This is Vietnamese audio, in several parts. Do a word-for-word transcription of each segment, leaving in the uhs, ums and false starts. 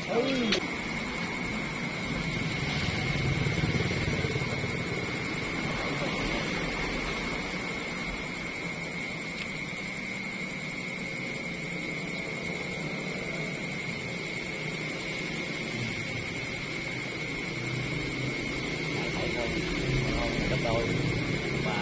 gấp đôi và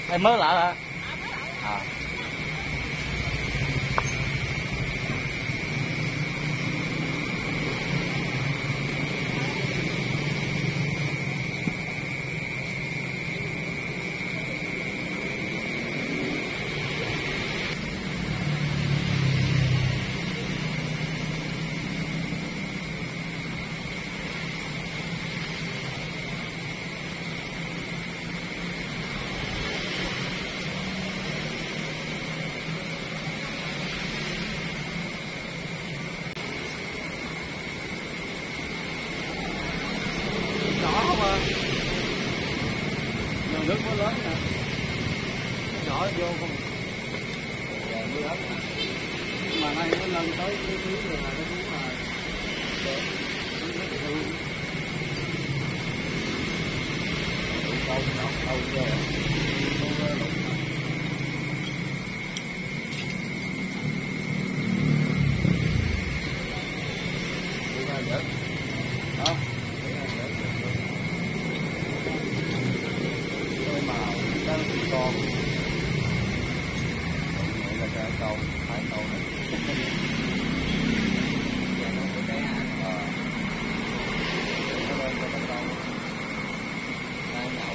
Em mới lạ hả? À. Nước nó lớn nè, nhỏ vô không, mưa lớn nè, mà nay nó lên tới cái thứ rồi là cái thứ mà đẹp, nó rất thương, câu nó câu vô, câu lục đi ra dở, đó. Con này là cái cầu phải cầu này nó có cái ờ nó lên cho cái cầu hai nhậu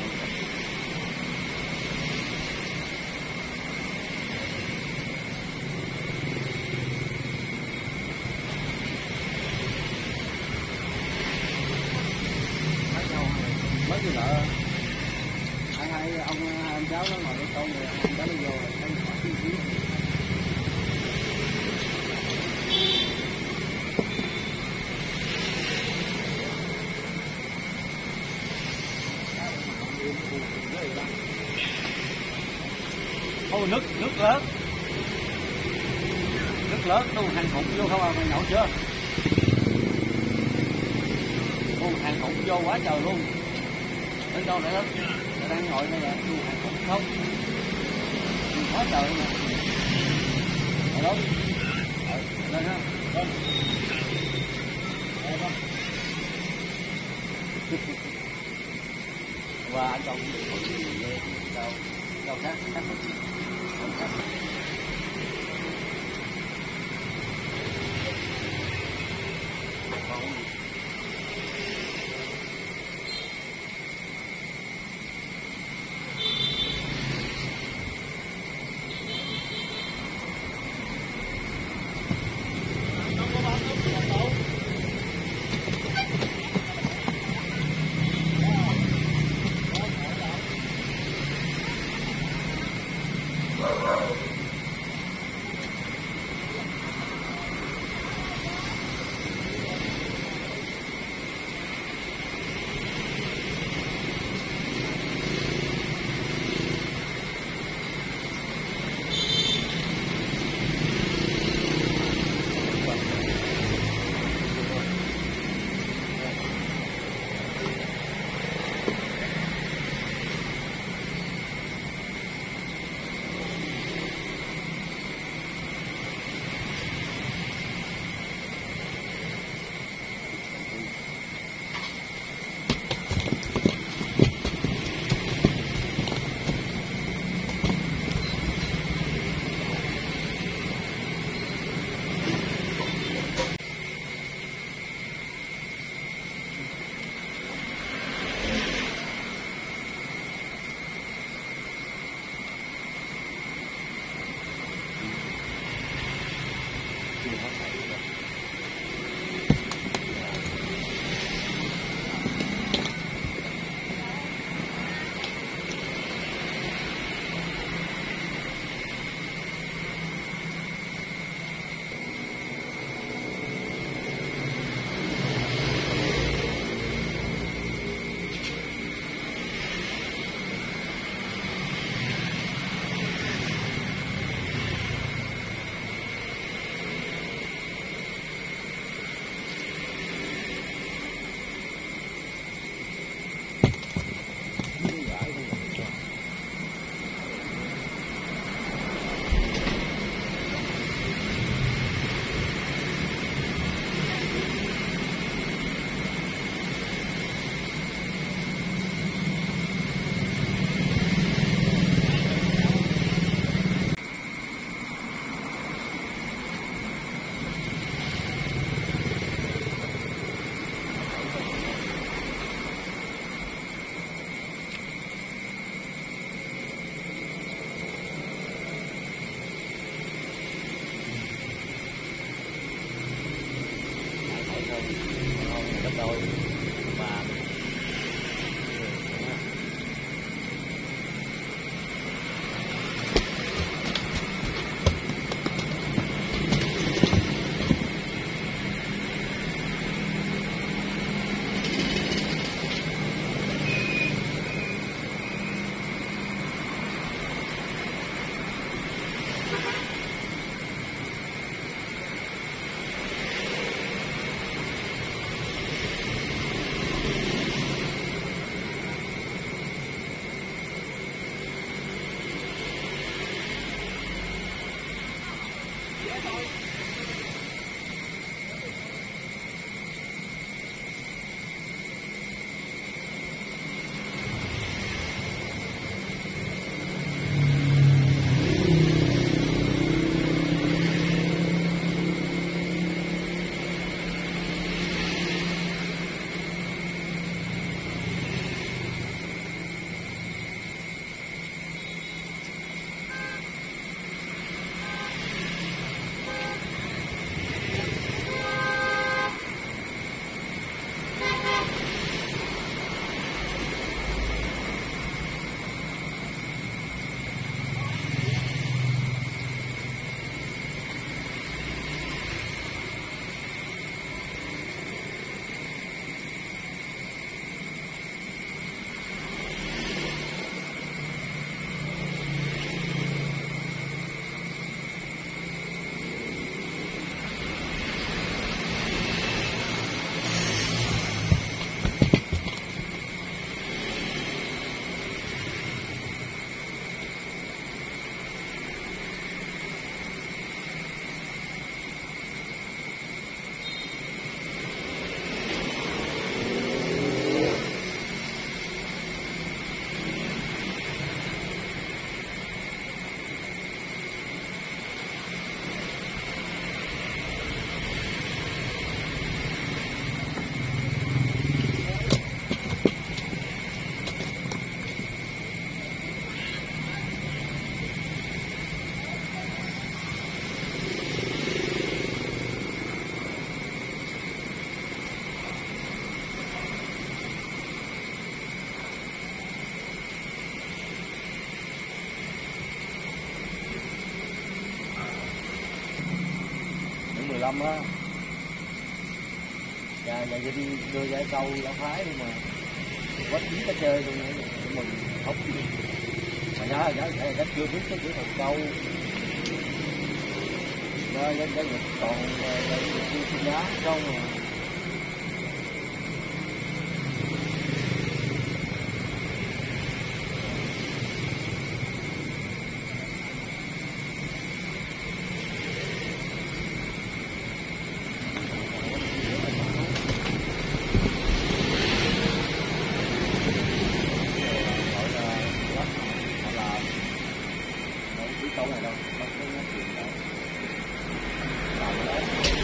mấy nhau mấy người nợ hai hai ông hai ông cháu nó ngồi cái con rồi ông cháu nó vô rồi thấy nhỏ tí xíu ô nước nước lớn nước lớn đâu hàng khủng vô không à mày nhậu chưa ô hàng khủng vô quá trời luôn đến đâu nữa đang ngồi đây là du hàng khủng không quá trời mà ở đó lên ha lên đây không và anh chồng đâu đâu khác khác không khác lâm á, và giờ đi đưa ra câu ra phái luôn mà quá chín cá chơi luôn nữa, mình không mà đó đó đó chưa biết cái kỹ thuật câu đó, cái cái còn cái cái giá không mà. Câu này đâu, không có nói chuyện đâu. Đầu đó,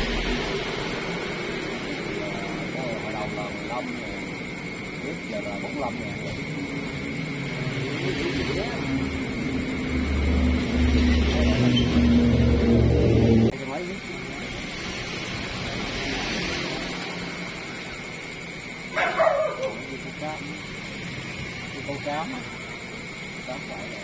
hồi đầu là mười lăm rồi, trước giờ là bốn mươi lăm ngàn rồi. Mấy lít. Câu cám, câu cám á, cám phải rồi.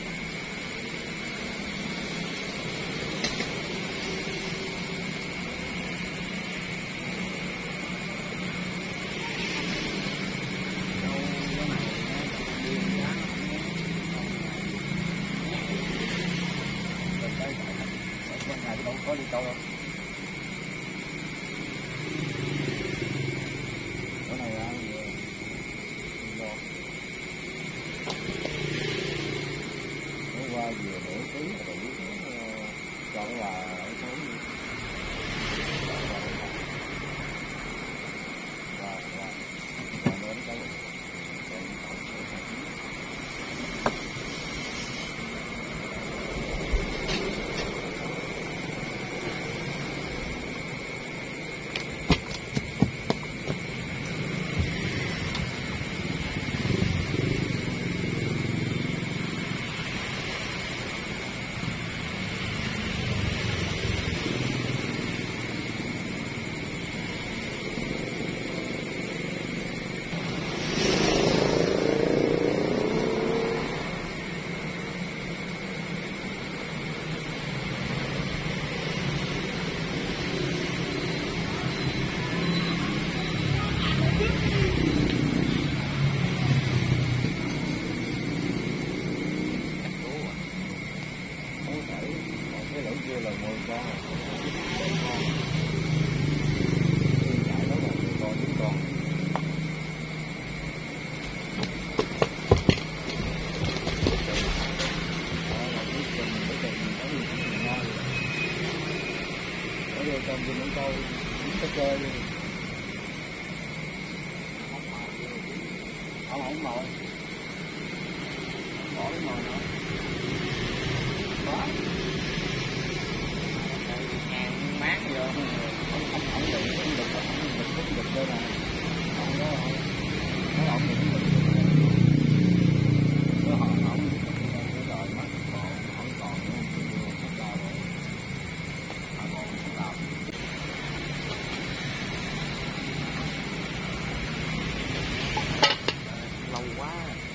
Đâu có đi câu đâu. Cái này là vô. Nó qua vừa nửa ký rồi cho cái là ở số gì. Và và và nó đến cái kia là mười con chạy đó là mười con chín con. Ở đây trong trên những câu chín cái chơi không không mồi bỏ cái mồi nữa đó hàng mát vô không không không được không được không được không được đây là không có nó ổn định được nó họ ổn định cái đời mắt còn không còn nữa không ra rồi họ còn không làm lâu quá.